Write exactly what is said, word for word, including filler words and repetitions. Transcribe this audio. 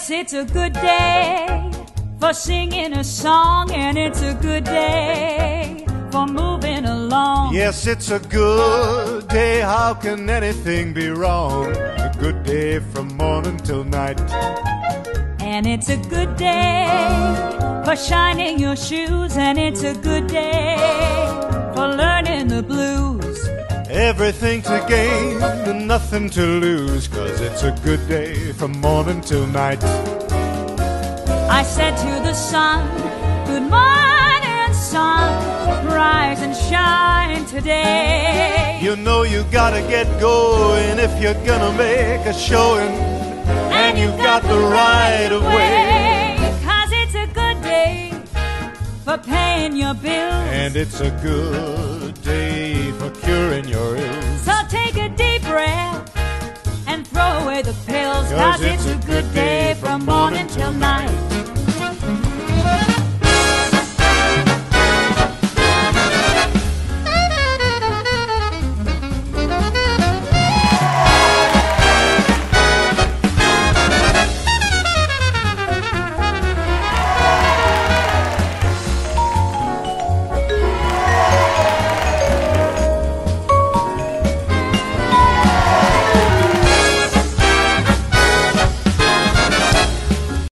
Yes, it's a good day for singing a song, and it's a good day for moving along. Yes, it's a good day, how can anything be wrong? A good day from morning till night. And it's a good day for shining your shoes, and it's a good day for learning the blues. Everything to gain and nothing to lose, 'cause it's a good day from morning till night. I said to the sun, good morning, sun, rise and shine today. You know you gotta get going if you're gonna make a showing, and you've got the right of way. 'Cause it's a good day for paying your bills, and it's a good day for curing your ills. so take a deep breath and throw away the pills, 'cause it's a good day from morning till night.